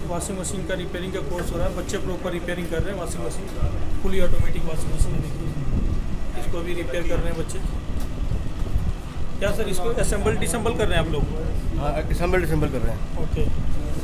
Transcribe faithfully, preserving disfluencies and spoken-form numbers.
Washing machine का repairing का course हो रहा है, बच्चे प्रॉपर रिपेयरिंग कर रहे हैं washing machine, fully automatic washing machine है, देखिए इसको भी रिपेयर कर रहे हैं बच्चे। क्या सर इसको असेंबल डिसेंबल कर रहे हैं आप लोग? हाँ, असेंबल डिसेंबल कर रहे हैं। ओके।